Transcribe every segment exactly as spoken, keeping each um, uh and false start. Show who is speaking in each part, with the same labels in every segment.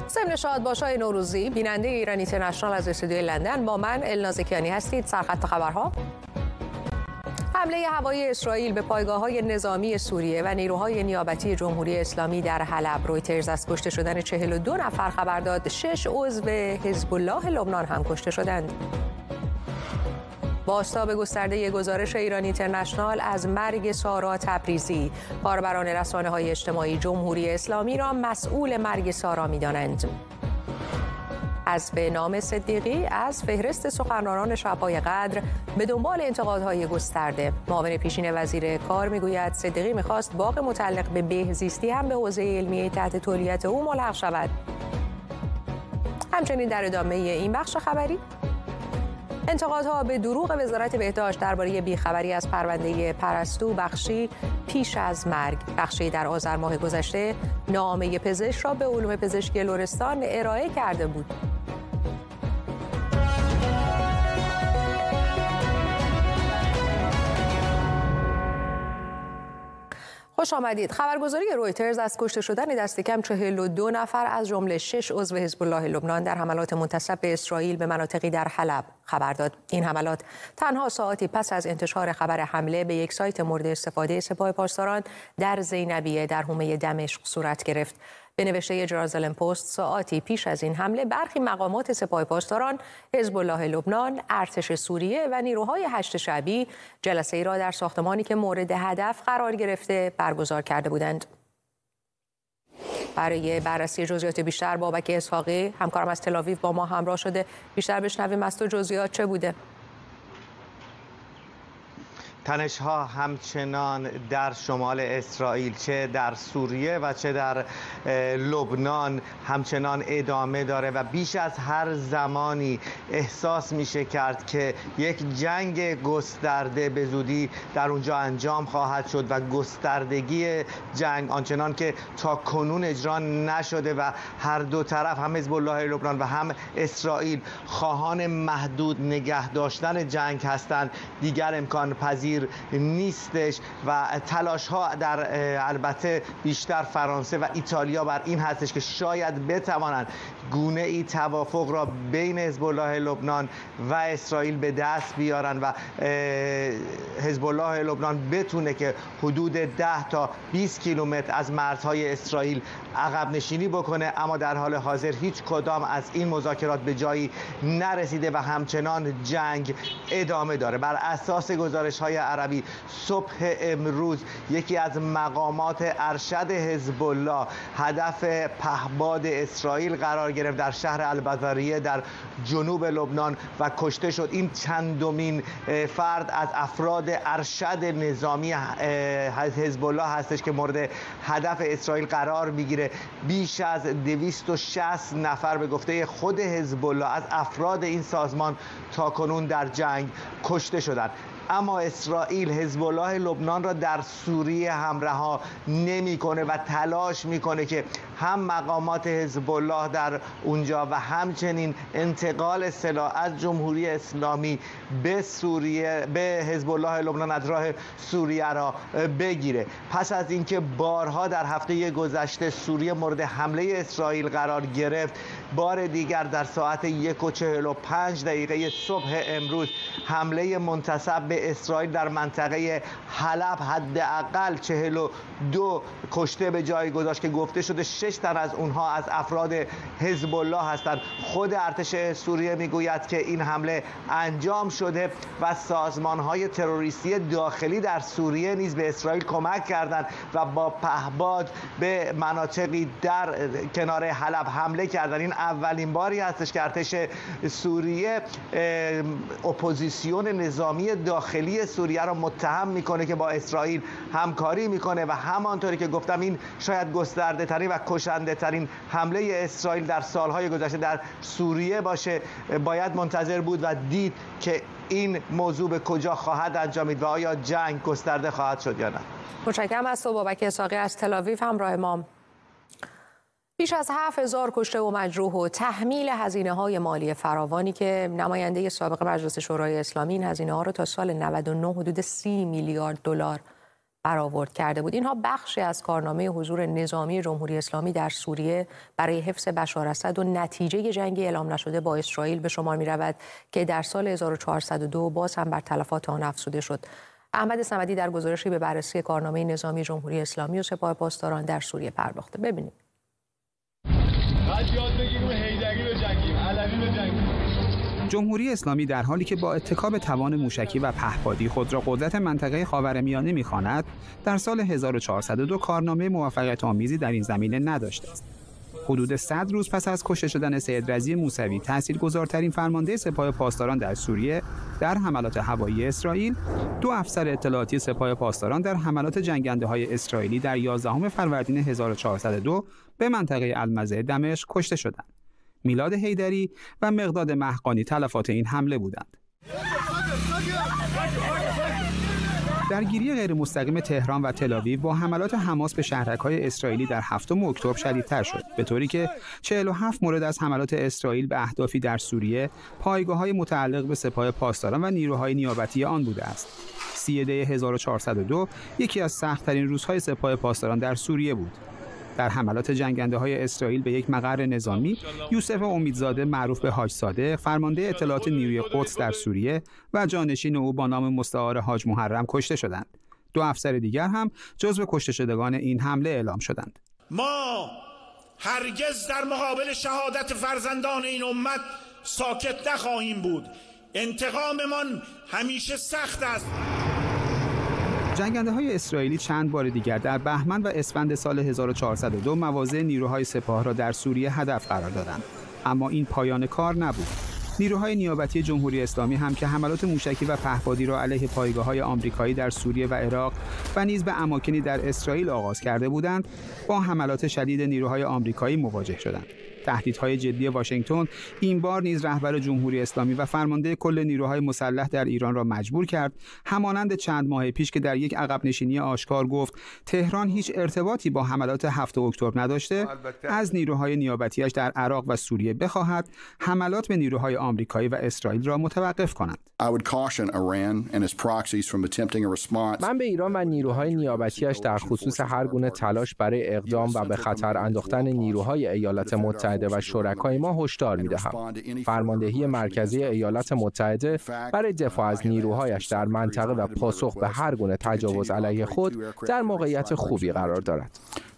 Speaker 1: ضمن شادباش‌های نوروزی بیننده ایران اینترنشنال از استودیوی لندن با من النازکیانی هستید. سرخط خبرها: حمله هوایی اسرائیل به پایگاه‌های نظامی سوریه و نیروهای نیابتی جمهوری اسلامی در حلب. رویترز از کشته شدن چهل و دو نفر خبر داد. شش عضو حزب الله لبنان هم کشته شدند. بازتاب گسترده گزارش ایران اینترنشنال از مرگ سارا تبریزی. کاربران رسانه‌های اجتماعی جمهوری اسلامی را مسئول مرگ سارا می‌دانند. حذف نام صدیقی از فهرست سخنرانان شب‌های قدر به دنبال انتقادهای گسترده. معاون پیشین وزیر کار میگوید صدیقی می‌خواست باغ متعلق به بهزیستی هم به حوزه علمیه تحت تولیت او ملحق شود. همچنین در ادامه این بخش خبری، انتقادها به دروغ وزارت بهداشت درباره بیخبری از پرونده پرستو بخشی پیش از مرگ. بخشی در آذر ماه گذشته نامه پزشک را به علوم پزشکی لرستان ارائه کرده بود. خوش آمدید. خبرگزاری رویترز از کشته شدن دست کم چهل و دو نفر از جمله شش عضو حزب الله لبنان در حملات منتسب به اسرائیل به مناطقی در حلب خبر داد. این حملات تنها ساعتی پس از انتشار خبر حمله به یک سایت مورد استفاده سپاه پاسداران در زینبیه در حومه دمشق صورت گرفت. به نوشته جرازلم پست، ساعتی پیش از این حمله برخی مقامات سپاه پاسداران، حزب الله لبنان، ارتش سوریه و نیروهای هشت شعبی جلسه‌ای را در ساختمانی که مورد هدف قرار گرفته برگزار کرده بودند. برای بررسی جزئیات بیشتر بابک اسحاقی همکارم از تل‌آویو با ما همراه شده. بیشتر بشنویم از تو جزئیات چه بوده؟
Speaker 2: تنش‌ها همچنان در شمال اسرائیل، چه در سوریه و چه در لبنان، همچنان ادامه داره و بیش از هر زمانی احساس میشه کرد که یک جنگ گسترده به زودی در اونجا انجام خواهد شد و گستردگی جنگ آنچنان که تا کنون اجرا نشده و هر دو طرف، هم حزب الله لبنان و هم اسرائیل، خواهان محدود نگه داشتن جنگ هستند، دیگر امکان پذیر نیستش و تلاش ها در البته بیشتر فرانسه و ایتالیا بر این هستش که شاید بتوانند گونه ای توافق را بین حزب الله لبنان و اسرائیل به دست بیارن و حزب الله لبنان بتونه که حدود ده تا بیست کیلومتر از مرزهای اسرائیل عقب نشینی بکنه، اما در حال حاضر هیچ کدام از این مذاکرات به جایی نرسیده و همچنان جنگ ادامه داره. بر اساس گزارش های عربی، صبح امروز یکی از مقامات ارشد حزب الله هدف پهپاد اسرائیل قرار گرفت در شهر البزاریه در جنوب لبنان و کشته شد. این چندمین فرد از افراد ارشد نظامی حزب الله هستش که مورد هدف اسرائیل قرار میگیره. بیش از دویست و شصت نفر به گفته خود حزب الله از افراد این سازمان تاکنون در جنگ کشته شدند. اما اسرائیل حزب الله لبنان را در سوریه هم رها نمی‌کنه و تلاش میکنه که هم مقامات حزب الله در اونجا و همچنین انتقال سلاح از جمهوری اسلامی به سوریه به حزب الله لبنان از راه سوریه را بگیره. پس از اینکه بارها در هفته گذشته سوریه مورد حمله اسرائیل قرار گرفت، بار دیگر در ساعت یک و چهل و پنج دقیقه صبح امروز حمله منتسب به اسرائیل در منطقه حلب حداقل چهل و دو کشته به جای گذاشت که گفته شده شش تن از اونها از افراد حزب الله هستند. خود ارتش سوریه میگوید که این حمله انجام شده و سازمان‌های تروریستی داخلی در سوریه نیز به اسرائیل کمک کردند و با پهپاد به مناطقی در کنار حلب حمله کردند. این اولین باری هستش که ارتش سوریه اپوزیسیون نظامی داخلی سوریه را متهم میکنه که با اسرائیل همکاری میکنه و همانطوری که گفتم این شاید گسترده ترین و کشنده ترین حمله اسرائیل در سالهای گذشته در سوریه باشه. باید منتظر بود و دید که این موضوع به کجا خواهد انجامید و آیا جنگ گسترده خواهد شد یا نه.
Speaker 1: متشکرم از تو بابک اسحاقی از تل‌آویو همراه ما. بیش از هفت هزار کشته و مجروح و تحمیل هزینه‌های مالی فراوانی که نماینده سابق مجلس شورای اسلامی این هزینه‌ها را تا سال نود و نه حدود سی میلیارد دلار برآورد کرده بود. اینها بخشی از کارنامه حضور نظامی جمهوری اسلامی در سوریه برای حفظ بشار اسد و نتیجه جنگی اعلام نشده با اسرائیل به شمار می رود که در سال هزار و چهارصد و دو باز هم بر تلفات آن افزوده شد. احمد صمدی در گزارشی به بررسی کارنامه نظامی جمهوری اسلامی و سپاه پاسداران در سوریه پرداخته. ببینید.
Speaker 3: جمهوری اسلامی در حالی که با اتکا به توان موشکی و پهپادی خود را قدرت منطقه خاورمیانه می‌خواند، در سال هزار و چهارصد و دو کارنامه موفقیت‌آمیزی در این زمینه نداشته است. حدود صد روز پس از کشته شدن سید رضی موسوی، تاثیرگذارترین فرمانده سپاه پاسداران در سوریه در حملات هوایی اسرائیل، دو افسر اطلاعاتی سپاه پاسداران در حملات جنگنده‌های اسرائیلی در یازدهم فروردین هزار و چهارصد و دو به منطقه المزه دمشق کشته شدند. میلاد حیدری و مقداد مهقانی تلفات این حمله بودند. درگیری غیر مستقیم تهران و تل‌آویو با حملات حماس به شهرک‌های اسرائیلی در هفتم اکتبر شدیدتر شد، به طوری که چهل و هفت مورد از حملات اسرائیل به اهدافی در سوریه پایگاه‌های متعلق به سپاه پاسداران و نیروهای نیابتی آن بوده است. سی دی هزار و چهارصد و دو یکی از سخت‌ترین روزهای سپاه پاسداران در سوریه بود. در حملات جنگنده‌های اسرائیل به یک مقر نظامی، یوسف امیدزاده معروف به حاج صادق، فرمانده اطلاعات نیروی قدس در سوریه و جانشین او با نام مستعار حاج محرم کشته شدند. دو افسر دیگر هم جزو کشته شدگان این حمله اعلام شدند.
Speaker 4: ما هرگز در مقابل شهادت فرزندان این امت ساکت نخواهیم بود. انتقاممان همیشه سخت است.
Speaker 3: جنگنده‌های اسرائیلی چند بار دیگر در بهمن و اسفند سال هزار و چهارصد و دو مواضع نیروهای سپاه را در سوریه هدف قرار دادند، اما این پایان کار نبود. نیروهای نیابتی جمهوری اسلامی هم که حملات موشکی و پهپادی را علیه پایگاه‌های آمریکایی در سوریه و عراق و نیز به اماکنی در اسرائیل آغاز کرده بودند، با حملات شدید نیروهای آمریکایی مواجه شدند. تهدیدهای جدی واشنگتن این بار نیز رهبر جمهوری اسلامی و فرمانده کل نیروهای مسلح در ایران را مجبور کرد همانند چند ماه پیش که در یک عقب نشینی آشکار گفت تهران هیچ ارتباطی با حملات هفتم اکتبر نداشته، از نیروهای نیابتیش در عراق و سوریه بخواهد حملات به نیروهای آمریکایی و اسرائیل را متوقف کنند.
Speaker 5: من به ایران و نیروهای نیابتیش در خصوص هر گونه تلاش برای اقدام و به خطر انداختن نیروهای ایالات متحده و شرکای ما هشدار می‌دهم. فرماندهی مرکزی ایالات متحده برای دفاع از نیروهایش در منطقه و پاسخ به هر گونه تجاوز علیه خود در موقعیت خوبی قرار دارد.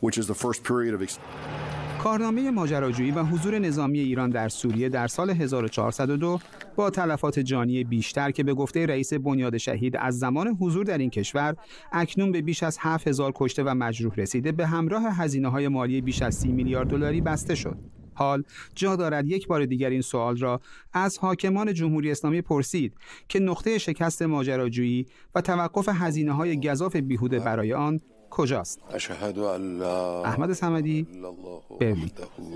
Speaker 3: کارنامه ماجراجویی و حضور نظامی ایران در سوریه در سال هزار و چهارصد و دو با تلفات جانی بیشتر که به گفته رئیس بنیاد شهید از زمان حضور در این کشور اکنون به بیش از هفت هزار کشته و مجروح رسیده، به همراه هزینه‌های مالی بیش از سی میلیارد دلاری بسته شد. حال جا دارد یک بار دیگر این سوال را از حاکمان جمهوری اسلامی پرسید که نقطه شکست ماجراجویی و توقف هزینه‌های گزاف بیهوده برای آن کجاست؟ احمد صمدی، برلین.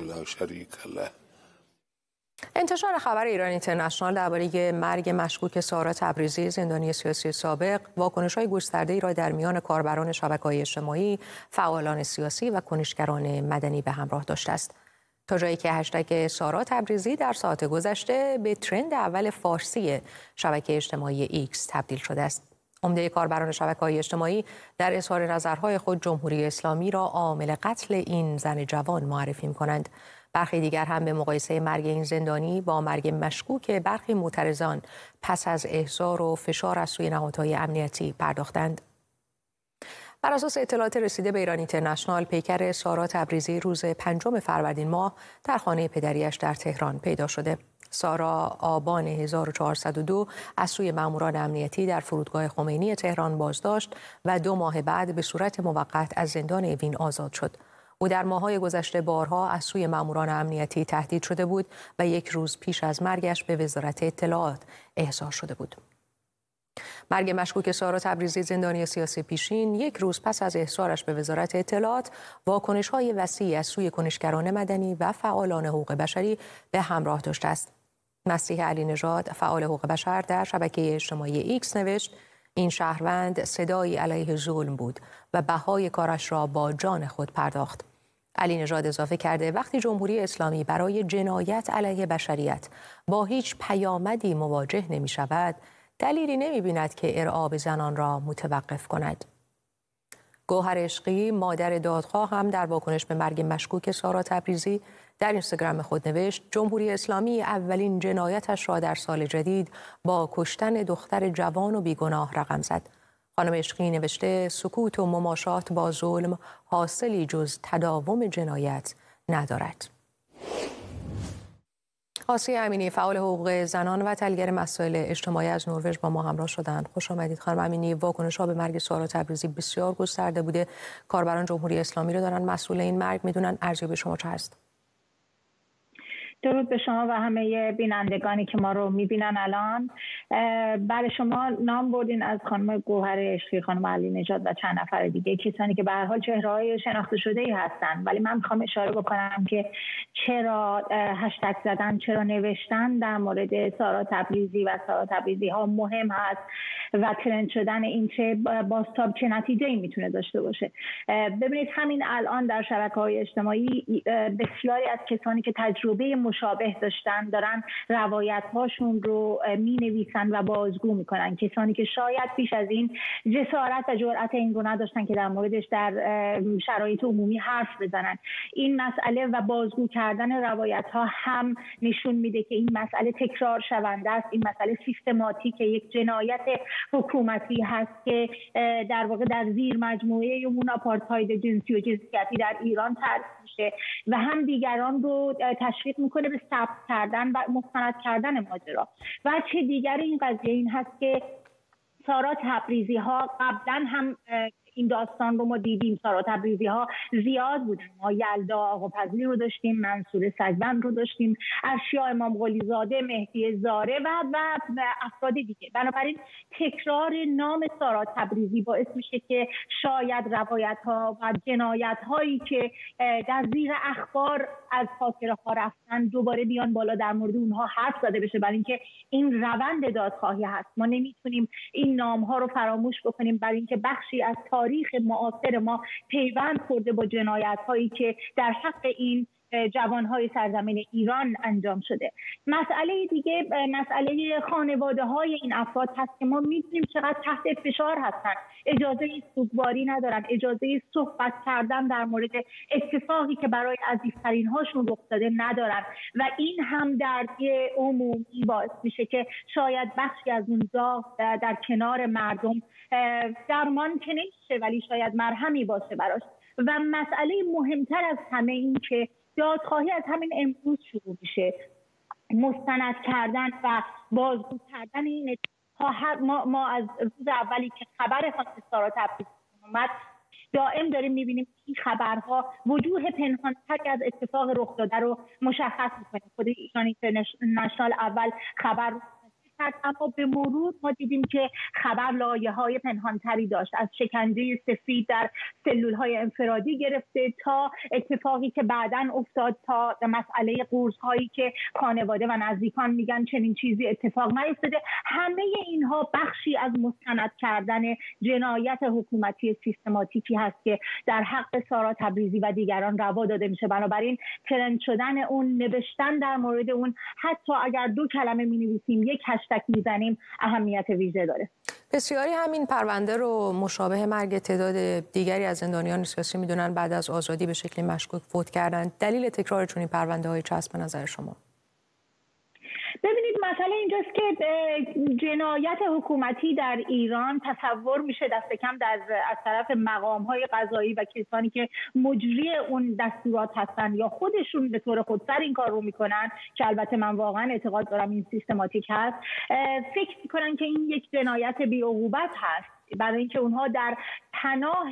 Speaker 1: انتشار خبر ایران اینترنشنال درباره مرگ مشکوک سارا تبریزی، زندانی سیاسی سابق، واکنش‌های گسترده‌ای را در میان کاربران شبکه‌های اجتماعی، فعالان سیاسی و کنشگران مدنی به همراه داشته است. تا جایی که هشتگ سارا تبریزی در ساعات گذشته به ترند اول فارسی شبکه اجتماعی ایکس تبدیل شده است. عمده کاربران شبکه‌های اجتماعی در اظهار نظرهای خود جمهوری اسلامی را عامل قتل این زن جوان معرفی می‌کنند. برخی دیگر هم به مقایسه مرگ این زندانی با مرگ مشکوک برخی معترضان پس از احضار و فشار از سوی نهادهای امنیتی پرداختند. بر اساس اطلاعات رسیده به ایران اینترنشنال، پیکر سارا تبریزی روز پنجم فروردین ماه در خانه پدریش در تهران پیدا شده. سارا آبان هزار و چهارصد و دو از سوی ماموران امنیتی در فرودگاه خمینی تهران بازداشت و دو ماه بعد به صورت موقت از زندان اوین آزاد شد. او در ماه‌های گذشته بارها از سوی ماموران امنیتی تهدید شده بود و یک روز پیش از مرگش به وزارت اطلاعات احضار شده بود. مرگ مشکوک سارا تبریزی، زندانی سیاسی پیشین، یک روز پس از احضارش به وزارت اطلاعات، واکنش‌های وسیعی از سوی کنشگران مدنی و فعالان حقوق بشری به همراه داشته است. مسیح علی نژاد، فعال حقوق بشر، در شبکه اجتماعی ایکس نوشت: این شهروند صدایی علیه ظلم بود و بهای کارش را با جان خود پرداخت. علی نژاد اضافه کرده وقتی جمهوری اسلامی برای جنایت علیه بشریت با هیچ پیامدی مواجه نمی شود، دلیلی نمی بیند که ارعاب زنان را متوقف کند. گوهر عشقی مادر دادخواه هم در واکنش به مرگ مشکوک سارا تبریزی در اینستاگرام خود نوشت جمهوری اسلامی اولین جنایتش را در سال جدید با کشتن دختر جوان و بیگناه رقم زد. خانم عشقی نوشته سکوت و مماشات با ظلم حاصلی جز تداوم جنایت ندارد. آسیه امینی فعال حقوق زنان و تحلیلگر مسائل اجتماعی از نروژ با ما همراه شدند. خوش آمدید خانم امینی. واکنش‌ها به مرگ سارا تبریزی بسیار گسترده بوده. کاربران جمهوری اسلامی رو دارن مسئول این مرگ میدونن. ارزیابی شما چه هست؟
Speaker 6: درود به شما و همه بینندگانی که ما رو میبینن الان. برای شما نام بردین از خانم گوهر عشقی، خانم علی نژاد و چند نفر دیگه، کسانی که به هر حال چهره‌های شناخته شده‌ای هستن، ولی من میخوام اشاره بکنم که چرا هشتگ زدن، چرا نوشتن در مورد سارا تبریزی و سارا تبریزی ها مهم هست و ترند شدن این چه بازتاب چه نتیجه‌ای میتونه داشته باشه. ببینید همین الان در شبکه‌های اجتماعی بسیاری از کسانی که تجربه مشابه داشتن دارن روایت هاشون رو می نویسن و بازگو میکنن. کسانی که شاید پیش از این جسارت و جرأت این رو نداشتن که در موردش در شرایط عمومی حرف بزنن. این مسئله و بازگو کردن روایت ها هم نشون میده که این مسئله تکرار شونده است. این مسئله سیستماتیک یک جنایت حکومتی هست که در واقع در زیر مجموعه اون آپارتاید جنسی و جنسیتی در ایران تعریف میشه و هم دیگران رو تشویق میکنه به ثبت کردن و مستند کردن ماجرا. و چه دیگر این قضیه این هست که سارا تبریزی ها قبلا هم این داستان رو ما دیدیم. سارا تبریزی ها زیاد بودن. ما یلدا آقاپزلی رو داشتیم، منصور سگبند رو داشتیم، ارشیا امام قلی زاده، مهدی زاره و و افراد دیگه. بنابراین تکرار نام سارا تبریزی باعث میشه که شاید روایت ها و جنایت هایی که در زیر اخبار از خاطره ها رفتن دوباره بیان بالا، در مورد اونها حرف زده بشه، برای اینکه این روند دادخواهی هست. ما نمیتونیم این نام ها رو فراموش بکنیم، برای اینکه بخشی از تاریخ معاصر ما پیوند خورده با جنایت هایی که در حق این جوانهای سرزمین ایران انجام شده. مسئله دیگه مسئله خانواده های این افراد هست که ما می‌دونیم چقدر تحت فشار هستن. اجازه سوگواری ندارن، اجازه صحبت کردن در مورد اتفاقی که برای عزیزترین هاشون رخ داده ندارن و این هم دردی عمومی باعث میشه که شاید بخشی از اون داغ در کنار مردم درمان که نمیشه ولی شاید مرهمی باشه براش. و مسئله مهمتر از همه این که دادخواهی از همین امروز شروع میشه، مستند کردن و بازگو کردن این ما, ما از روز اولی که خبر خانم سارا تبریزی اومد دائم داریم میبینیم این خبرها وجوه پنهان‌تر از اتفاق رخ داده رو مشخص میکنه. خود ایران اینترنشنال اول خبر اما به مرور ما دیدیم که خبر لایه‌های پنهان‌تری داشت، از شکنجه سفید در سلول‌های انفرادی گرفته تا اتفاقی که بعداً افتاد، تا مسئله قرص‌هایی که خانواده و نزدیکان میگن چنین چیزی اتفاق نیفتاده. همه اینها بخشی از مستند کردن جنایت حکومتی سیستماتیکی هست که در حق سارا تبریزی و دیگران روا داده میشه. بنابراین ترند شدن اون، نوشتن در مورد اون، حتی اگر دو کلمه می‌نویسیم، یک هشتگ میزنیم، اهمیت ویژه داره.
Speaker 1: بسیاری همین پرونده رو مشابه مرگ تعداد دیگری از زندانیان سیاسی میدونن بعد از آزادی به شکل مشکوک فوت کردن. دلیل تکرار چنین پرونده‌های چه است به نظر شما؟
Speaker 6: ببینید مسئله اینجاست که جنایت حکومتی در ایران تصور میشه دست کم در از طرف مقام‌های قضایی و کسانی که مجری اون دستورات هستن یا خودشون به طور خودسر این کار رو میکنن، که البته من واقعا اعتقاد دارم این سیستماتیک هست، فکر میکنن که این یک جنایت بی‌عقوبت هست، برای اینکه اونها در پناه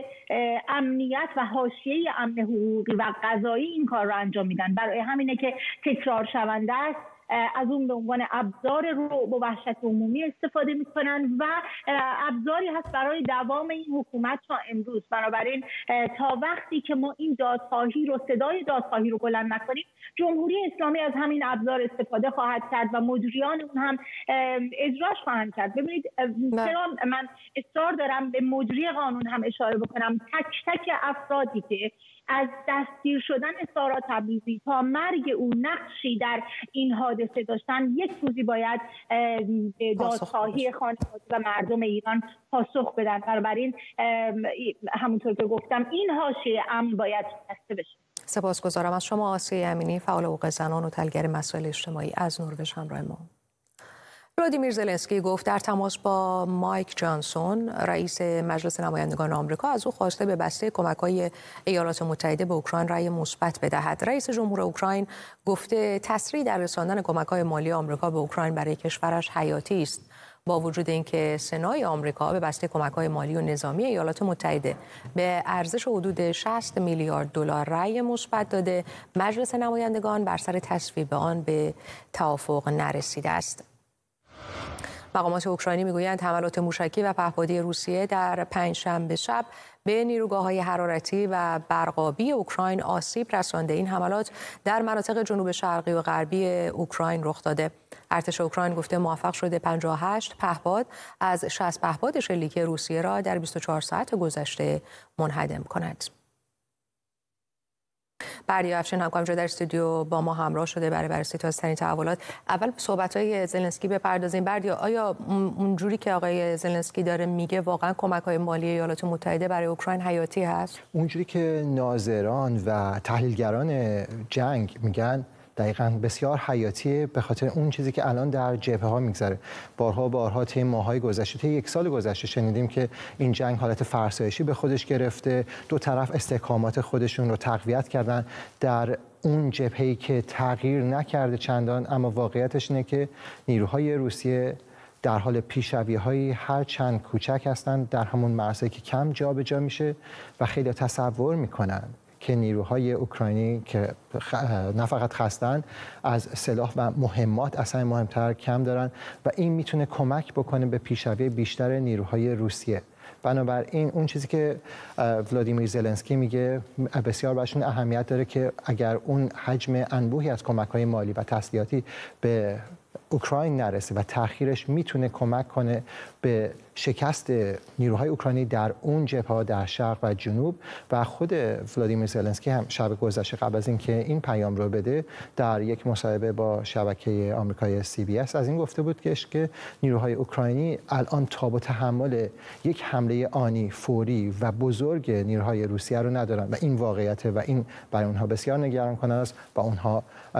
Speaker 6: امنیت و حاشیه امن حقوقی و قضایی این کار رو انجام میدن. برای همینه که تکرار شونده است، از اون به عنوان ابزار رعب و وحشت عمومی استفاده میکنن و ابزاری هست برای دوام این حکومت تا امروز. بنابراین تا وقتی که ما این دادخواهی رو، صدای دادخواهی رو بلند نکنیم، جمهوری اسلامی از همین ابزار استفاده خواهد کرد و مجریان اون هم اجراش خواهند کرد. ببینید چرا من اصرار دارم به مجری قانون هم اشاره بکنم. تک تک افرادی که از دستگیر شدن سارا تبریزی تا مرگ او نقشی در این حادثه داشتن، یک روزی باید دادخواهی خانواده و مردم ایران پاسخ بدن. بنابراین همونطور که گفتم این حاشیه امن باید شکسته بشه.
Speaker 1: سپاسگزارم از شما آسیه امینی، فعال حقوق زنان و تحلیلگر مسائل اجتماعی از نروژ همراه ما. ولادیمیر زلنسکی گفت در تماس با مایک جانسون رئیس مجلس نمایندگان آمریکا از او خواسته به بسته کمک‌های ایالات متحده به اوکراین رأی مثبت بدهد. رئیس جمهور اوکراین گفته تسریع در رساندن کمک‌های مالی آمریکا به اوکراین برای کشورش حیاتی است. با وجود اینکه سنای آمریکا به بسته کمک‌های مالی و نظامی ایالات متحده به ارزش حدود شصت میلیارد دلار رأی مثبت داده، مجلس نمایندگان بر سر تصویب آن به توافق نرسیده است. مقامات اوکراینی میگویند حملات موشکی و پهپادی روسیه در پنجشنبه شب به نیروگاه‌های حرارتی و برقابی اوکراین آسیب رسانده. این حملات در مناطق جنوب شرقی و غربی اوکراین رخ داده. ارتش اوکراین گفته موفق شده پنجاه و هشت پهپاد از شصت پهپاد شلیک روسیه را در بیست و چهار ساعت گذشته منهدم کند. بردیا افشین همکارم در استودیو با ما همراه شده برای بررسی تازه‌ترین تحولات. اول به صحبت‌های زلنسکی بپردازیم. بردیا، آیا اونجوری که آقای زلنسکی داره میگه واقعا کمک‌های مالی ایالات متحده برای اوکراین حیاتی هست؟
Speaker 7: اونجوری که ناظران و تحلیلگران جنگ میگن دقیقاً بسیار حیاتیه، به خاطر اون چیزی که الان در جبهه ها میگذره. بارها بارها طی ماهای گذشته، طی یک سال گذشته شنیدیم که این جنگ حالت فرسایشی به خودش گرفته، دو طرف استحکامات خودشون رو تقویت کردن در اون جبهه‌ای که تغییر نکرده چندان، اما واقعیتش اینه که نیروهای روسیه در حال پیشروی‌هایی هر چند کوچک هستند در همون مرزی که کم جابجا میشه و خیلی تصور میکنن که نیروهای اوکراینی که نه فقط خستن، از سلاح و مهمات اصلا مهمتر کم دارن و این میتونه کمک بکنه به پیشروی بیشتر نیروهای روسیه. بنابراین اون چیزی که ولادیمیر زلنسکی میگه بسیار براشون اهمیت داره که اگر اون حجم انبوهی از کمک‌های مالی و تسلیحاتی به اوکراین نرسه و تأخیرش میتونه کمک کنه به شکست نیروهای اوکراینی در اون جبهه‌ها در شرق و جنوب. و خود ولادیمیر زلنسکی هم شب گذشته قبل از اینکه این پیام رو بده در یک مصاحبه با شبکه آمریکایی سی بی اس از این گفته بود که نیروهای اوکراینی الان تاب و تحمل یک حمله آنی، فوری و بزرگ نیروهای روسیه رو ندارن و این واقعیته و این برای اونها بسیار نگران کننده است و اونها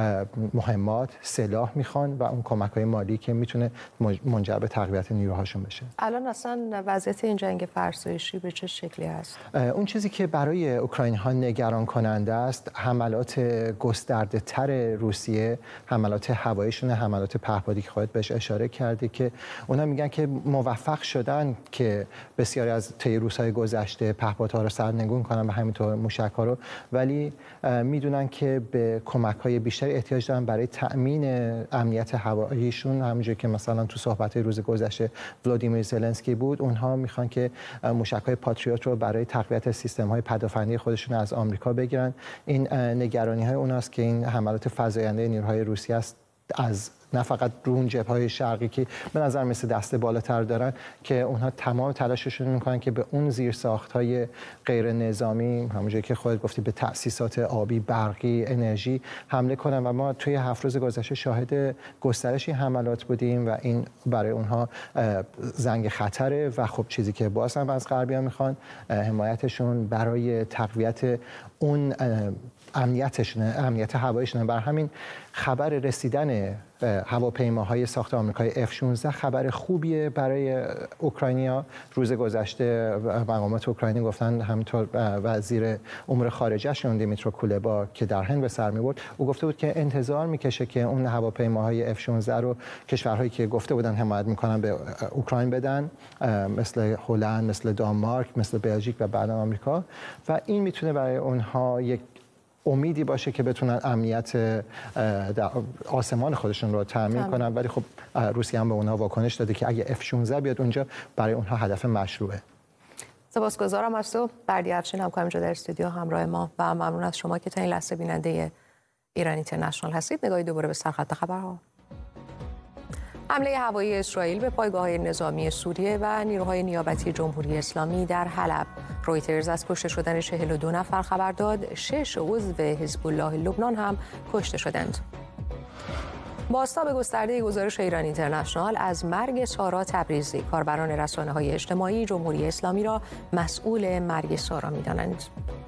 Speaker 7: مهمات، سلاح میخوان و اون کمک‌های مالی که میتونه منجر به تقویت نیروهاشون بشه.
Speaker 1: الان اصلا وضعیت این جنگ فرسایشی به چه شکلی است؟
Speaker 7: اون چیزی که برای اوکراینی ها نگران کننده است حملات گسترده تر روسیه، حملات هواییشون، حملات پهپادی که خودت بهش اشاره کردی که اونا میگن که موفق شدن که بسیاری از طی روزهای گذشته پهپادها رو سرنگون کنن و همینطور موشک‌ها رو، ولی میدونن که به کمک‌های بیشتری احتیاج دارن برای تأمین امنیت هواییشون. همونجوری که مثلا تو صحبت‌های روز گذشته ولادیمیر زلنسکی بود، اونها میخوان که موشک‌های پاتریوت رو برای تقویت سیستم‌های پدافندی خودشون از آمریکا بگیرن. این نگرانی‌های اوناست که این حملات فزاینده نیروهای روسیه است از نه فقط رون جبهه‌های شرقی که به نظر مثل دست بالاتر دارن، که اونها تمام تلاششون میکنن که به اون زیرساخت‌های غیر نظامی، همونجوری که خودت گفتی، به تأسیسات آبی، برقی، انرژی حمله کنن و ما توی هفت روز گذشته شاهد گسترش این حملات بودیم و این برای اونها زنگ خطره و خب چیزی که باز هم از غربی‌ها میخوان حمایتشون برای تقویت اون امنیتشون، امنیت هواییشون. بر همین خبر رسیدن هواپیماهای ساخت آمریکای اف شانزده خبر خوبیه برای اوکراینیا. روز گذشته مقامات اوکراینی گفتن، همینطور وزیر امور خارجه‌شون دیمیترو کولبا که در هند به سر می‌برد، او گفته بود که انتظار میکشه که اون هواپیماهای اف شانزده رو کشورهایی که گفته بودن حمایت میکنن به اوکراین بدن، مثل هلند، مثل دانمارک، مثل بلژیک و بعدا آمریکا، و این میتونه برای اونها یک امیدی باشه که بتونن امنیت آسمان خودشون رو تامین کنن. ولی خب روسیه هم به اونها واکنش داده که اگه اف شانزده بیاد اونجا برای اونها هدف مشروعه.
Speaker 1: سپاسگزارم از تو بردیا افشین، همکارم اینجا در استودیو همراه ما، و ممنون از شما که تا این لحظه بیننده ایران اینترنشنال هستید. نگاهی دوباره به سرخط خبرها. حمله هوایی اسرائیل به پایگاه‌های نظامی سوریه و نیروهای نیابتی جمهوری اسلامی در حلب رویترز از کشته شدن چهل و دو نفر خبر داد. شش عضو حزب الله لبنان هم کشته شدند. بازتاب گسترده گزارش ایران اینترنشنال از مرگ سارا تبریزی، کاربران رسانه‌های اجتماعی جمهوری اسلامی را مسئول مرگ سارا می‌دانند.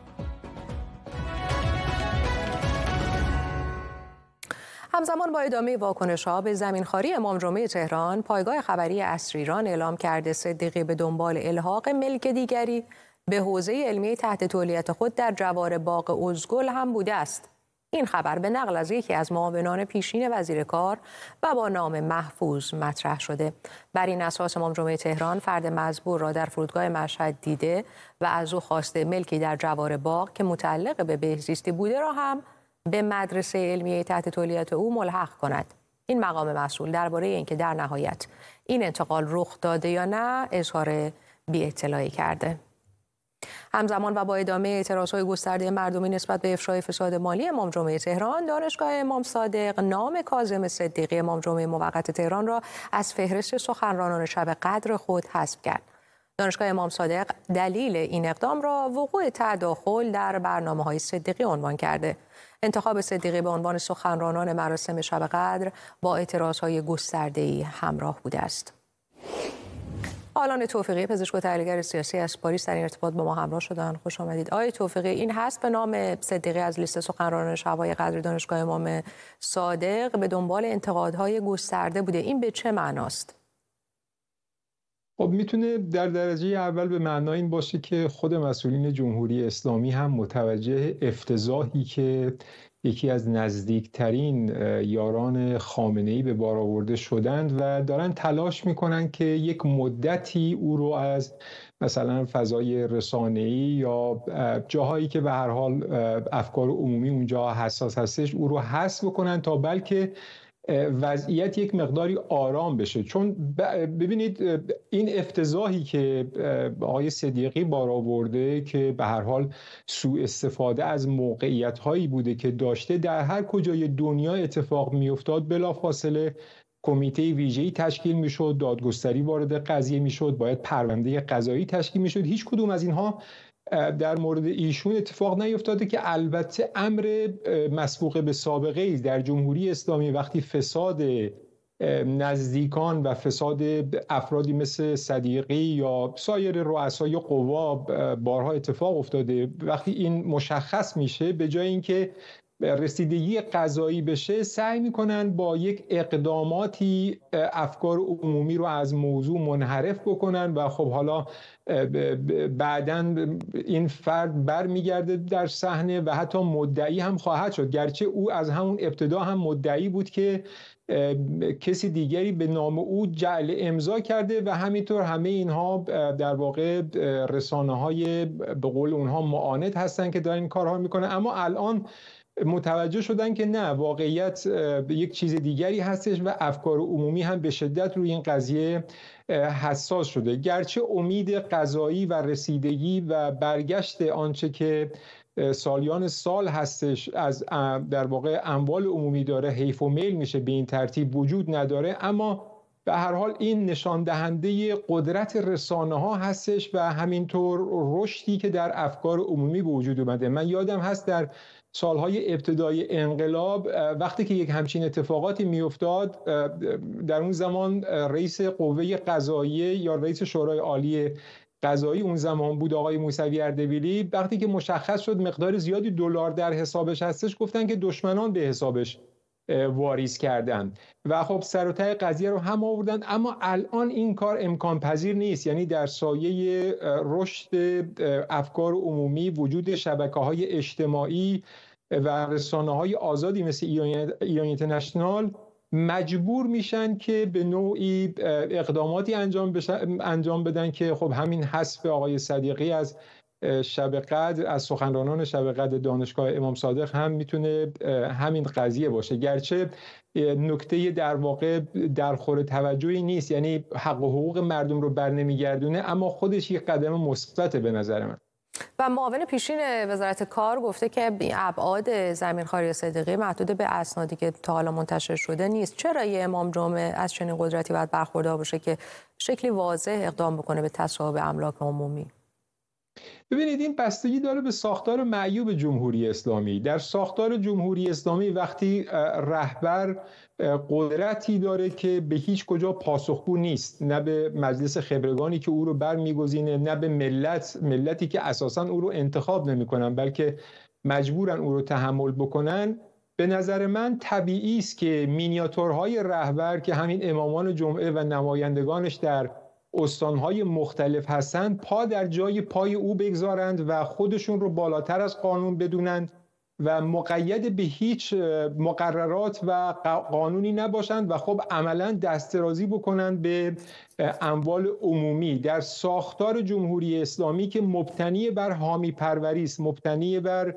Speaker 1: همزمان با ادامه واکنش‌ها به زمینخواری امام جمعه تهران، پایگاه خبری عصر ایران اعلام کرده صدیقی به دنبال الحاق ملک دیگری به حوزه علمی تحت تولیت خود در جوار باغ ازگل هم بوده است. این خبر به نقل از یکی از معاونان پیشین وزیر کار و با نام محفوظ مطرح شده. بر این اساس امام جمعه تهران فرد مزبور را در فرودگاه مشهد دیده و از او خواسته ملکی در جوار باغ که متعلق به بهزیستی بوده را هم به مدرسه علمیه تحت تولیت او ملحق کند. این مقام مسئول درباره اینکه در نهایت این انتقال رخ داده یا نه اظهار بی‌اطلاعی کرده. همزمان و با ادامه اعتراضهای گسترده مردمی نسبت به افشای فساد مالی امام جمعه تهران، دانشگاه امام صادق نام کاظم صدیقی امام جمعه موقت تهران را از فهرست سخنرانان شب قدر خود حذف کرد. دانشگاه امام صادق دلیل این اقدام را وقوع تداخل در برنامه‌های صدیقی عنوان کرده. انتخاب صدیقی به عنوان سخنرانان مراسم شب قدر با اعتراضهای گسترده‌ای همراه بوده است. آلان توفیقی، پزشک و تحلیلگر سیاسی از پاریس، در این ارتباط با ما همراه شدن. خوش آمدید. آقای توفیقی، این هست به نام صدیقی از لیست سخنرانان شب‌های قدر دانشگاه امام صادق به دنبال انتقادهای گسترده بوده. این به چه معناست؟
Speaker 8: خب میتونه در درجه اول به معنای این باشه که خود مسئولین جمهوری اسلامی هم متوجه افتضاحی که یکی از نزدیکترین یاران خامنه‌ای به بار آورده شدند و دارن تلاش میکنن که یک مدتی او رو از مثلا فضای رسانه‌ای یا جاهایی که به هر حال افکار عمومی اونجا حساس هستش او رو حذف بکنن تا بلکه وضعیت یک مقداری آرام بشه. چون ببینید این افتضاحی که آقای صدیقی بار آورده که به هر حال سوء استفاده از موقعیت هایی بوده که داشته، در هر کجای دنیا اتفاق می افتاد بلافاصله کمیته ویژه‌ای تشکیل میشد، دادگستری وارد قضیه میشد، باید پرونده قضایی تشکیل میشد. هیچ کدوم از اینها در مورد ایشون اتفاق نیفتاده که البته امر مسبوق به سابقه ای در جمهوری اسلامی وقتی فساد نزدیکان و فساد افرادی مثل صدیقی یا سایر رؤسای قوا بارها اتفاق افتاده، وقتی این مشخص میشه به جای اینکه رسیدگی قضایی بشه سعی میکنن با یک اقداماتی افکار عمومی رو از موضوع منحرف بکنن و خب حالا بعداً این فرد برمیگرده در صحنه و حتی مدعی هم خواهد شد، گرچه او از همون ابتدا هم مدعی بود که کسی دیگری به نام او جعل امضا کرده و همینطور همه اینها در واقع رسانه‌های به قول اونها معاند هستن که دارن این کارها میکنن. اما الان متوجه شدن که نه، واقعیت یک چیز دیگری هستش و افکار عمومی هم به شدت روی این قضیه حساس شده. گرچه امید قضایی و رسیدگی و برگشت آنچه که سالیان سال هستش از در واقع اموال عمومی داره حیف و میل میشه به این ترتیب وجود نداره، اما به هر حال این نشان دهنده قدرت رسانه ها هستش و همینطور رشدی که در افکار عمومی به وجود اومده. من یادم هست در سالهای ابتدای انقلاب وقتی که یک همچین اتفاقاتی میافتاد، در اون زمان رئیس قوه قضاییه یا رئیس شورای عالی قضایی اون زمان بود آقای موسوی اردبیلی، وقتی که مشخص شد مقدار زیادی دلار در حسابش هستش گفتن که دشمنان به حسابش واریز کردن و خب سر و ته قضیه رو هم آوردن. اما الان این کار امکان پذیر نیست، یعنی در سایه رشد افکار عمومی، وجود شبکه‌های اجتماعی و رسانه‌های آزادی مثل ایران اینترنشنال مجبور میشن که به نوعی اقداماتی انجام انجام بدن که خب همین حذف آقای صدیقی از شب قدر، از سخنرانان شب قدر دانشگاه امام صادق هم میتونه همین قضیه باشه، گرچه نکته در واقع در خور توجهی نیست، یعنی حق و حقوق مردم رو برنمیگردونه، اما خودش یک قدم مثبته به نظر من.
Speaker 1: و معاون پیشین وزارت کار گفته که ابعاد زمینخواری صدیقی محدود به اسنادی که تا حالا منتشر شده نیست. چرا یه امام جمعه از چنین قدرتی باید برخوردار باشه که شکلی واضح اقدام بکنه به تصاحب املاک عمومی؟
Speaker 8: ببینید این بستگی داره به ساختار معیوب جمهوری اسلامی. در ساختار جمهوری اسلامی وقتی رهبر قدرتی داره که به هیچ کجا پاسخگو نیست، نه به مجلس خبرگانی که او رو برمیگزینه، نه به ملت ملتی که اساساً او رو انتخاب نمی‌کنن بلکه مجبورن او رو تحمل بکنن، به نظر من طبیعی است که مینیاتورهای رهبر که همین امامان جمعه و نمایندگانش در استانهای مختلف هستند پا در جای پای او بگذارند و خودشون رو بالاتر از قانون بدونند و مقید به هیچ مقررات و قانونی نباشند و خب عملاً دسترازی بکنند به اموال عمومی. در ساختار جمهوری اسلامی که مبتنی بر حامی پروری است، مبتنی بر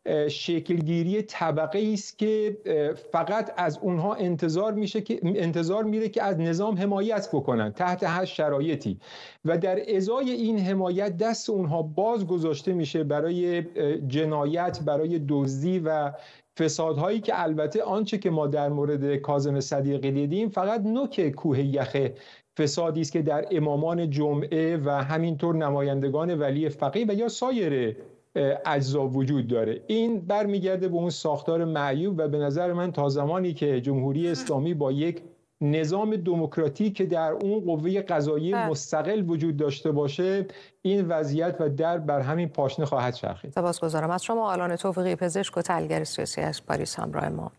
Speaker 8: شکلگیری طبقه است که فقط از اونها انتظار میشه که انتظار میره که از نظام حمایت بکنن تحت هر شرایطی و در ازای این حمایت دست اونها باز گذاشته میشه برای جنایت، برای دزدی و فسادهایی که البته آنچه که ما در مورد کاظم صدیقی دیدیم فقط نوک کوه یخ فسادی است که در امامان جمعه و همینطور نمایندگان ولی فقیه و یا سایر اجزا وجود داره. این برمیگرده به اون ساختار معیوب و به نظر من تا زمانی که جمهوری اسلامی با یک نظام دموکراتیک که در اون قوه قضاییه مستقل وجود داشته باشه این وضعیت و در بر همین پاشنه خواهد چرخید.
Speaker 1: سپاسگزارم از شما. آلان توفیقی، پزشک و تحلیلگر سیاسی از پاریس همراه ما.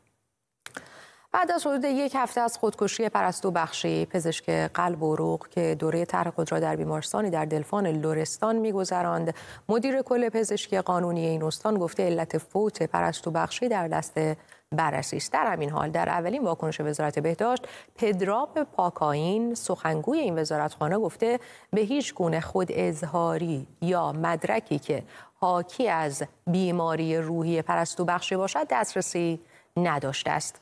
Speaker 1: بعد از حدود یک هفته از خودکشی پرستو بخشی، پزشک قلب و عروق که دوره طرح خود را در بیمارستانی در دلفان لرستان می‌گذراند، مدیر کل پزشکی قانونی این استان گفته علت فوت پرستو بخشی در دست بررسی است. در همین حال در اولین واکنش وزارت بهداشت، پدرام پاکاین سخنگوی این وزارتخانه گفته به هیچ گونه خود اظهاری یا مدرکی که حاکی از بیماری روحی پرستو بخشی باشد دسترسی نداشته است.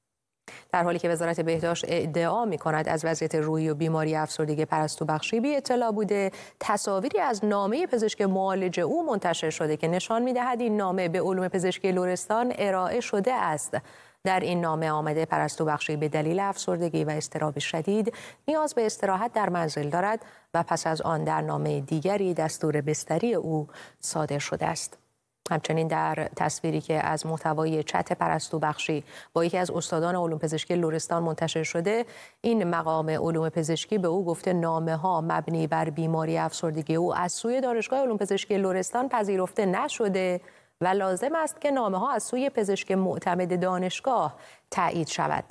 Speaker 1: در حالی که وزارت بهداشت ادعا می‌کند از وضعیت روحی و بیماری افسردگی پرستو بخشی بی اطلاع بوده، تصاویری از نامه پزشک معالج او منتشر شده که نشان می‌دهد این نامه به علوم پزشکی لرستان ارائه شده است. در این نامه آمده پرستو بخشی به دلیل افسردگی و اضطراب شدید نیاز به استراحت در منزل دارد و پس از آن در نامه دیگری دستور بستری او صادر شده است. همچنین در تصویری که از محتوای چت پرستو بخشی با یکی از استادان علوم پزشکی لرستان منتشر شده، این مقام علوم پزشکی به او گفته نامه ها مبنی بر بیماری افسردگی او از سوی دانشگاه علوم پزشکی لرستان پذیرفته نشده و لازم است که نامه ها از سوی پزشک معتمد دانشگاه تایید شود.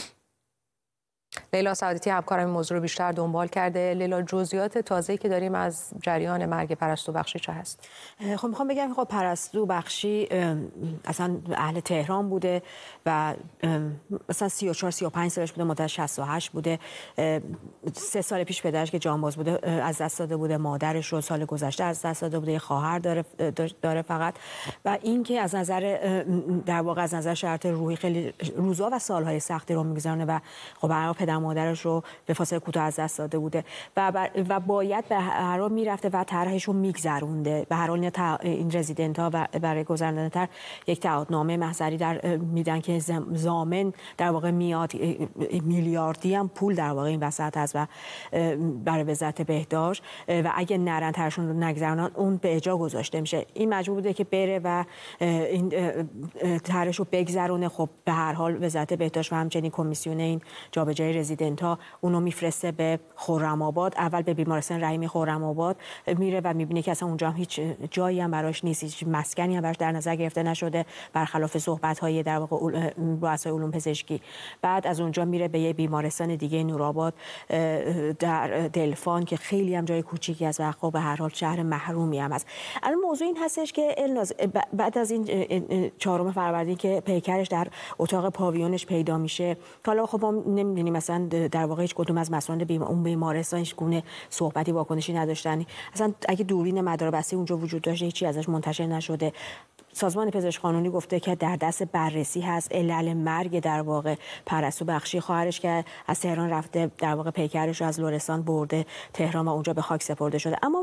Speaker 1: لیلا سعادتی همکارم این موضوع رو بیشتر دنبال کرده. لیلا، جزئیات تازه‌ای که داریم از جریان مرگ پرستو بخشی چه هست؟
Speaker 9: خب میخوام بگم خب پرستو بخشی اصلا اهل تهران بوده و مثلا سی و چهار سی و پنج سالش بوده، مدت شصت و هشت بوده. سه سال پیش پدرش که جانباز بوده از دست داده بوده، مادرش رو سال گذشته از دست داده بوده، خواهر داره داره فقط. و اینکه از نظر در واقع از نظر شرایط روحی خیلی روزا و سالهای سختی رو میگذرونه و خب برای پدر مادرش رو به فاصله کوتاه از دست داده بوده و بر و باید به هر حال میرفته و طرحش رو میگذرونده. به هر حال این رزیدنت ها برای گذراندن طرح یک تعهدنامه محضری در میدن که ضامن در واقع میاد، میلیاردی هم پول در واقع این وسط هست و برای وزارت بهداشت و اگه نرن طرحشون رو نگذرونن اون به اجرا گذاشته میشه. این مجبور بوده که بره و این طرحش رو بگذرونه. خب به هر حال وزارت بهداشت و همچنین کمیسیون این جابجایی رزیدنت ها اونو میفرسته به خرم آباد، اول به بیمارستان رحیمی خرم آباد میره و میبینه که اصلا اونجا هیچ جایی هم براش نیست، هیچ مسکنی هم براش در نظر گرفته نشده، برخلاف صحبت های در واقع رؤسای علوم پزشکی. بعد از اونجا میره به یه بیمارستان دیگه نورآباد در دلفان که خیلی هم جای کوچیکی است و خب به هر حال شهر محرومی هم است. الان موضوع این هستش که الناز بعد از این چهارم فروردین که پیکرش در اتاق پاویونش پیدا میشه، حالا خب ما نمیدونیم مثلا در واقع هیچ کدوم از مسئولان بیم... اون بیمارستان هیچ گونه صحبتی واکنشی نداشتن. اصلا اگه دوربین مداربسته اونجا وجود داشته هیچی ازش منتشر نشده. سازمان پزشک قانونی گفته که در دست بررسی هست علل مرگ در واقع پرستو بخشی، خواهرش که از تهران رفته در واقع پیکرش رو از لرستان برده تهران و اونجا به خاک سپرده شده. اما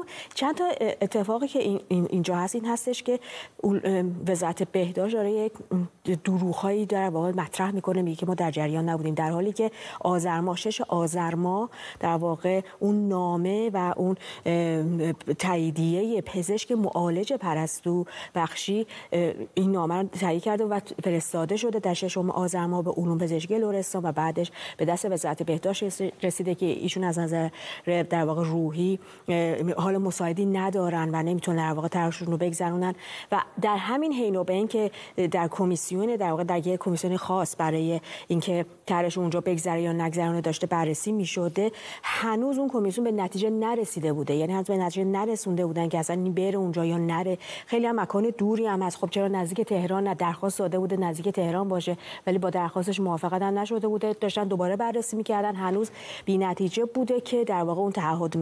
Speaker 9: چند تا اتفاقی که این اینجا هست این هستش که وزارت بهداشت داره یک دروغ‌هایی در واقع مطرح میکنه، میگه که ما در جریان نبودیم، در حالی که آذر ماه شش آذر ماه در واقع اون نامه و اون تاییدیه پزشک معالج پرستو بخشی این نامه رو تایید کرده و فرستاده شده در ششم آذر ماه به علوم پزشکی لرستان و بعدش به دست وزارت بهداشت رسیده که ایشون از نظر در واقع روحی حال مساعدی ندارن و نمیتونن در واقع طرحشون رو بگذرونن و در همین حین و بین که در کمیسیون در واقع در یک کمیسیون خاص برای اینکه طرحش اونجا بگذره یا نگذرونه داشته بررسی میشده، هنوز اون کمیسیون به نتیجه نرسیده بوده، یعنی هنوز به نتیجه نرسونده بودن که اصلا این بره اونجا یا نره. خیلی هم مکان دوری هم از خب چرا نزدیک تهران نه، درخواست داده بوده نزدیک تهران باشه ولی با درخواستش موافقت هم نشده بوده، داشتن دوباره بررسی میکردن، هنوز بی نتیجه بوده که در واقع اون تعهد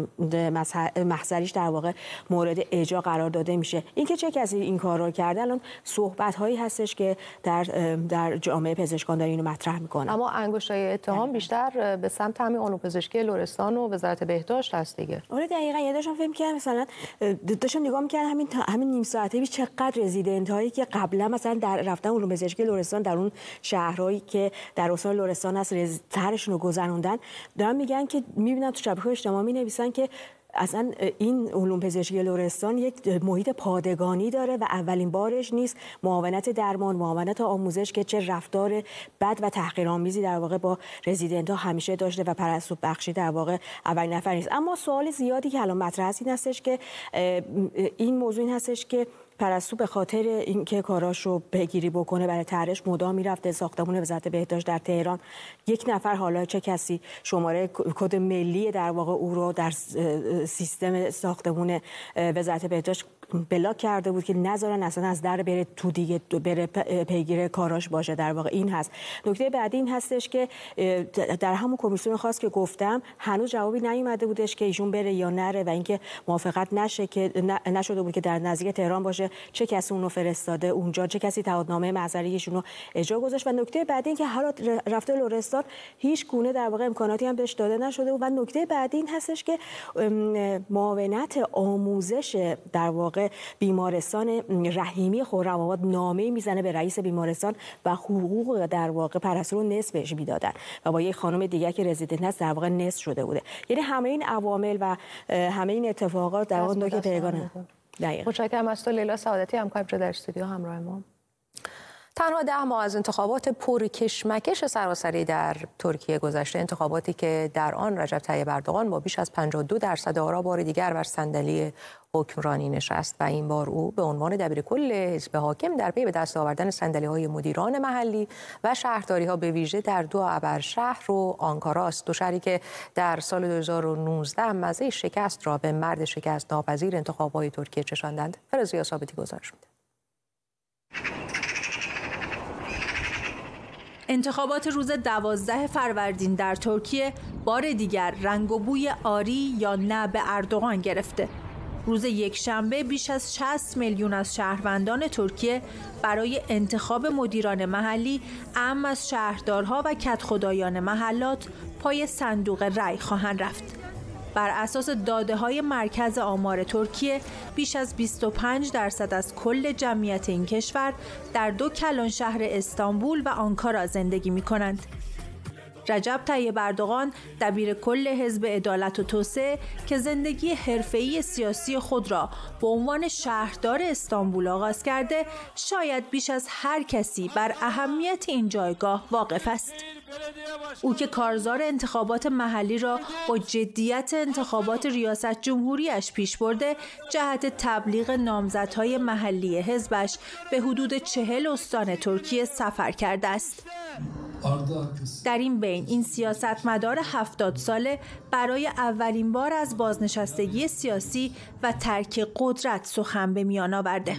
Speaker 9: محضریش در واقع مورد اجرا قرار داده میشه. اینکه چه کسی این کار رو کرده الان صحبت هایی هستش که در در جامعه پزشکان داره اینو مطرح میکنه،
Speaker 1: اما انگشتای اتهام بیشتر به سمت همین علوم پزشکی لرستان و وزارت بهداشت هست دیگه.
Speaker 9: آره دقیقاً. یه داشتم فکر می‌کردم مثلا داشتم نگاه می‌کردم همین همین نیم ساعته پیش چقدر رزیدنت هایی که قبلا مثلا در رفتن علوم پزشکی لرستان در اون شهرهایی که در استان لرستان هست طرحشون رو گذروندن، دارن میگن که میبینن تو شبکه‌های اجتماعی می‌نویسن که اصلا این علوم پزشکی لرستان یک محیط پادگانی داره و اولین بارش نیست معاونت درمان، معاونت آموزش که چه رفتار بد و تحقیرآمیزی در واقع با رزیدنت ها همیشه داشته و پرستو بخشی در واقع اولین نفر نیست. اما سوال زیادی که الان مطرح است این هستش که این موضوع این هستش که پرستو به خاطر اینکه کاراشو پیگیری بکنه برای طرحش مدام میرفته ساختمان وزارت بهداشت در تهران، یک نفر حالا چه کسی شماره کد ملی در واقع او رو در سیستم ساختمان وزارت بهداشت بلاک کرده بود که نذارن اصلا از در بره تو دیگه بره پیگیر کاراش باشه. در واقع این هست. نکته بعدی این هستش که در همون کمیسیون خاص که گفتم هنوز جوابی نیومده بودش که ایشون بره یا نره و اینکه موافقت نشه که نشده بود که در نزدیک تهران باشه، چه کسی اونو فرستاده اونجا، چه کسی تعهدنامه معذریشون رو اجرا گذاشت. و نکته بعدی این که حالا رفته لرستان هیچ گونه در واقع امکاناتی هم بهش داده نشده و نکته بعدی این هستش که معاونت آموزش در واقع بیمارستان رحیمی خرم‌آباد نامه‌ای میزنه به رئیس بیمارستان و حقوق در واقع پرستو رو نصف بهش میدادن و با یک خانم دیگه که رزیدنت هست در واقع نصف شده بوده. یعنی همه این عوامل و همه این اتفاقات در واقع نوک پیگانه. دقیقاً.
Speaker 1: متشکرم از تو لیلا سعادتی، همکار در استودیو همراه ما. تنها ده ماه از انتخابات پرکشمکش سراسری در ترکیه گذشته، انتخاباتی که در آن رجب طیب اردوغان با بیش از پنجاه و دو درصد آرا بار دیگر بر صندلی حکمرانی نشست و این بار او به عنوان دبیرکل حزب حاکم در پی به دست آوردن صندلی‌های مدیران محلی و شهرداری‌ها به ویژه در دو ابرشهر و آنکارا است، دو شهری که در سال دو هزار و نوزده مزه شکست را به مرد شکست ناپذیر انتخابات ترکیه چشاندند. فرزیا ثابتی گزارش می‌دهد.
Speaker 10: انتخابات روز دوازده فروردین در ترکیه بار دیگر رنگ و بوی آری یا نه به اردوغان گرفته. روز یکشنبه بیش از شصت میلیون از شهروندان ترکیه برای انتخاب مدیران محلی، اعم از شهردارها و کدخدایان محلات، پای صندوق رأی خواهند رفت. بر اساس داده‌های مرکز آمار ترکیه، بیش از بیست و پنج درصد از کل جمعیت این کشور در دو کلان شهر استانبول و آنکارا زندگی می‌کنند. رجب طیب اردوغان دبیرکل حزب عدالت و توسعه که زندگی حرفه‌ای سیاسی خود را به عنوان شهردار استانبول آغاز کرده، شاید بیش از هر کسی بر اهمیت این جایگاه واقف است. او که کارزار انتخابات محلی را با جدیت انتخابات ریاست جمهوریش پیش برده، جهت تبلیغ نامزدهای محلی حزبش به حدود چهل استان ترکیه سفر کرده است. در این بین این سیاستمدار هفتاد ساله برای اولین بار از بازنشستگی سیاسی و ترک قدرت سخن به میان آورده.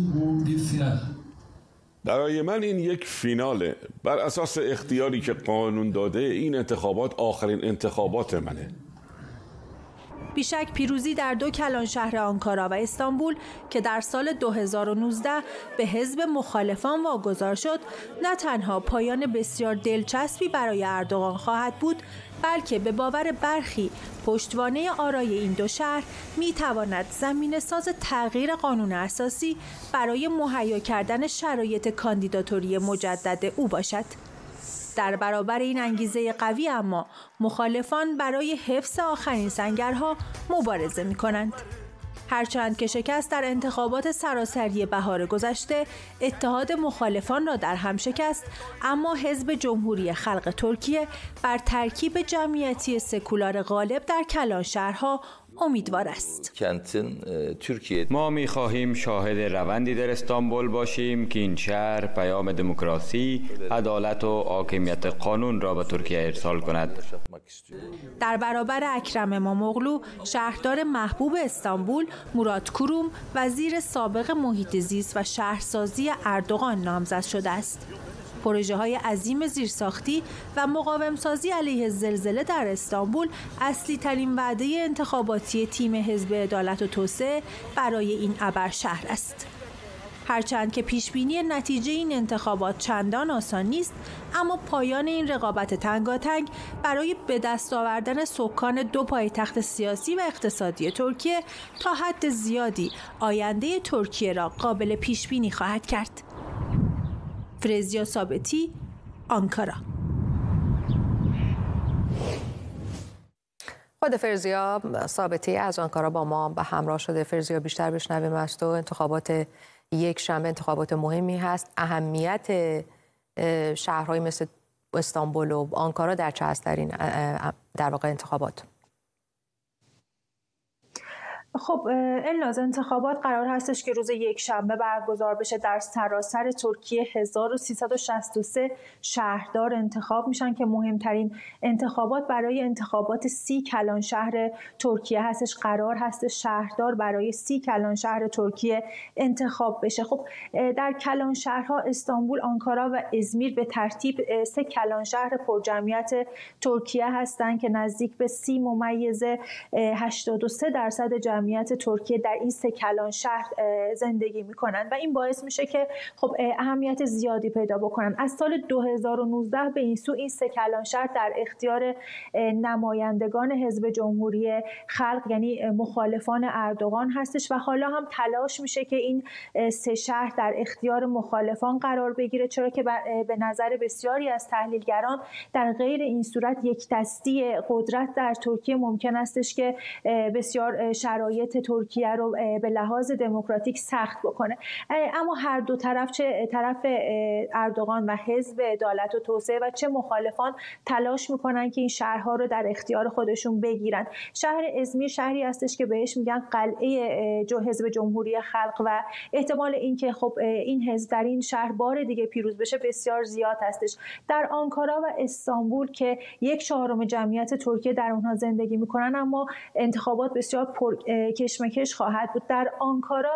Speaker 11: برای من این یک فیناله. بر اساس اختیاری که قانون داده، این انتخابات آخرین انتخابات منه.
Speaker 10: بیشک پیروزی در دو کلان شهر آنکارا و استانبول که در سال دو هزار و نوزده به حزب مخالفان واگذار شد، نه تنها پایان بسیار دلچسبی برای اردوغان خواهد بود، بلکه به باور برخی پشتوانه آرای این دو شهر می تواند زمینه ساز تغییر قانون اساسی برای مهیا کردن شرایط کاندیداتوری مجدد او باشد. در برابر این انگیزه قوی اما مخالفان برای حفظ آخرین سنگرها مبارزه می کنند. هرچند که شکست در انتخابات سراسری بهار گذشته اتحاد مخالفان را در هم شکست، اما حزب جمهوری خلق ترکیه بر ترکیب جمعیتی سکولار غالب در کلان شهرها امیدوار است.
Speaker 12: ما می خواهیم شاهد روندی در استانبول باشیم که این شهر پیام دموکراسی، عدالت و حاکمیت قانون را به ترکیه ارسال کند.
Speaker 10: در برابر اکرم اماموغلو، شهردار محبوب استانبول، مراد کوروم وزیر سابق محیط زیست و شهرسازی اردوغان نامزد شده است. پروژه های عظیم زیرساختی و مقاومسازی علیه زلزله در استانبول اصلی ترین وعده انتخاباتی تیم حزب عدالت و توسعه برای این ابر شهر است. هرچند که پیشبینی نتیجه این انتخابات چندان آسان نیست، اما پایان این رقابت تنگاتنگ برای به دست آوردن سکان دو پایتخت سیاسی و اقتصادی ترکیه تا حد زیادی آینده ترکیه را قابل پیشبینی خواهد کرد. فرزیا ثابتی، آنکارا.
Speaker 1: خود فرزیا ثابتی از آنکارا با ما به همراه شده. فرزیا، بیشتر بشنویم از تو. انتخابات یک شنبه انتخابات مهمی هست. اهمیت شهرهای مثل استانبول و آنکارا در چه هست در این در واقع انتخابات؟
Speaker 10: خب الناز، انتخابات قرار هستش که روز یک شنبه برگزار بشه. در سراسر ترکیه هزار و سیصد و شصت و سه شهردار انتخاب میشن که مهمترین انتخابات برای انتخابات سی کلان شهر ترکیه هستش. قرار هستش شهردار برای سی کلان شهر ترکیه انتخاب بشه. خب در کلان شهرها استانبول، آنکارا و ازمیر به ترتیب سه کلان شهر پرجمعیت ترکیه هستند که نزدیک به سی ممیز هشتاد و سه درصد جمعیت ترکیه در این سه کلان شهر زندگی میکنن و این باعث میشه که خب اهمیت زیادی پیدا بکنن. از سال دو هزار و نوزده به این سو این سه کلان شهر در اختیار نمایندگان حزب جمهوری خلق یعنی مخالفان اردوغان هستش و حالا هم تلاش میشه که این سه شهر در اختیار مخالفان قرار بگیره، چرا که به نظر بسیاری از تحلیلگران در غیر این صورت یک دستی قدرت در ترکیه ممکن استش که بسیار شرایط ترکیه رو به لحاظ دموکراتیک سخت بکنه. اما هر دو طرف، چه طرف اردوغان و حزب عدالت و توسعه و چه مخالفان، تلاش میکنن که این شهرها رو در اختیار خودشون بگیرن. شهر ازمیر شهری هستش که بهش میگن قلعه جو حزب جمهوری خلق و احتمال اینکه خب این حزب در این شهر بار دیگه پیروز بشه بسیار زیاد هستش. در آنکارا و استانبول که یک چهارم جمعیت ترکیه در اونها زندگی میکنن، اما انتخابات بسیار پر کشمکش خواهد بود. در آنکارا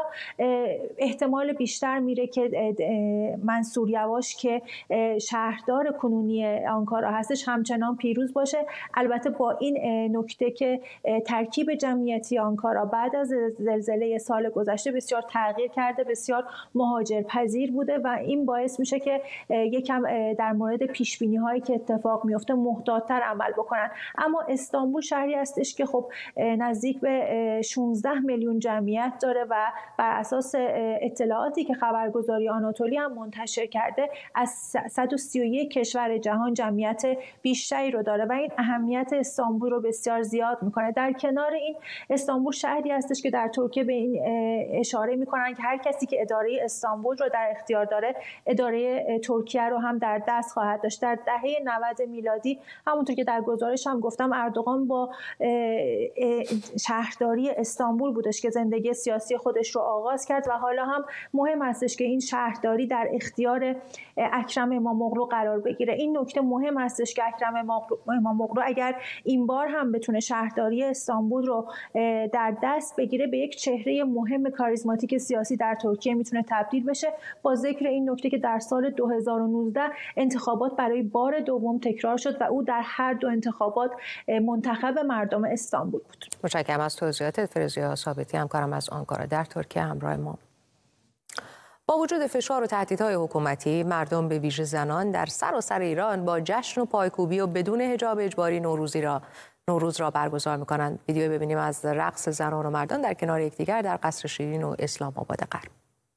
Speaker 10: احتمال بیشتر میره که منصور یواش که شهردار کنونی آنکارا هستش همچنان پیروز باشه. البته با این نکته که ترکیب جمعیتی آنکارا بعد از زلزله سال گذشته بسیار تغییر کرده، بسیار مهاجرپذیر بوده و این باعث میشه که یکم در مورد پیشبینی هایی که اتفاق میفته محتاط‌تر عمل بکنن. اما استانبول شهری هستش که خب نزدیک به شانزده میلیون جمعیت داره و بر اساس اطلاعاتی که خبرگزاری آناتولی هم منتشر کرده از صد و سی و یک کشور جهان جمعیت بیشتری رو داره و این اهمیت استانبول رو بسیار زیاد میکنه. در کنار این استانبول شهری هستش که در ترکیه به این اشاره میکنن که هر کسی که اداره استانبول رو در اختیار داره اداره ترکیه رو هم در دست خواهد داشت. در دهه نود میلادی همونطور که در گزارش هم گفتم اردوغان با شهرداری
Speaker 13: استانبول بودش که زندگی سیاسی خودش رو آغاز کرد و حالا هم مهم هستش که این شهرداری در اختیار اکرم اماموغلو قرار بگیره. این نکته مهم هستش که اکرم اماموغلو اگر این بار هم بتونه شهرداری استانبول رو در دست بگیره به یک چهره مهم کاریزماتیک سیاسی در ترکیه میتونه تبدیل بشه، با ذکر این نکته که در سال دو هزار و نوزده انتخابات برای بار دوم تکرار شد و او در هر دو انتخابات منتخب مردم استانبول بود.
Speaker 1: متشکرم از توضیحات فرزیا ثابتی، همکارم از آنکارا در ترکیه همراه ما. با وجود فشار و تهدیدهای حکومتی، مردم به ویژه زنان در سراسر ایران با جشن و پایکوبی و بدون حجاب اجباری نوروزی را نوروز را برگزار می‌کنند. ویدیو ببینیم از رقص زنان و مردان در کنار یکدیگر در قصر شیرین و اسلام آباد غرب.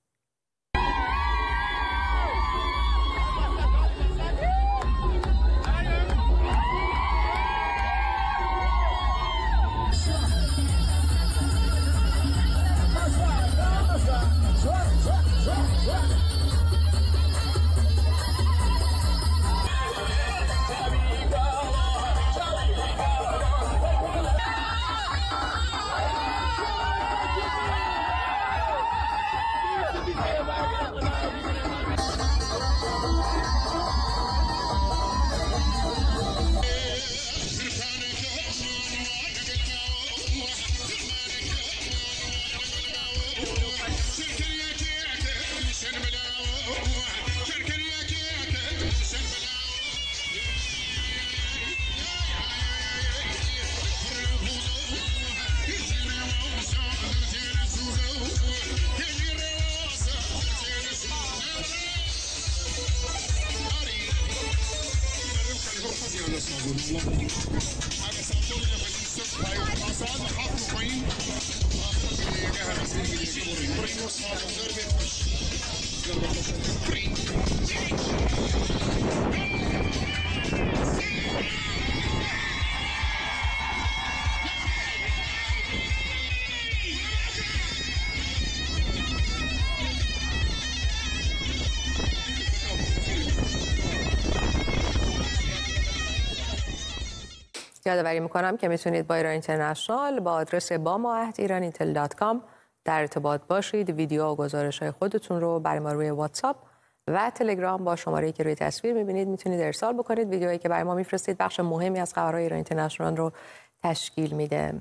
Speaker 1: یادآوری میکنم که میتونید با ایران اینترنشنال با آدرس با ما ات ایران اینتل دات کام در ارتباط باشید. ویدیو و گزارش های خودتون رو برای ما روی واتساپ و تلگرام با شماره‌ای که روی تصویر میبینید میتونید ارسال بکنید. ویدیوهایی که برای ما میفرستید بخش مهمی از خبرهای ایران اینترنشنال رو تشکیل میده.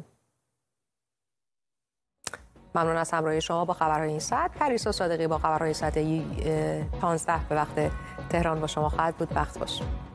Speaker 1: ممنون از همراهی شما با خبرهای این ساعت. پریسا صادقی با خبرهای ساعت پانزده به وقت تهران با شما خواهد بود. وقت باشه.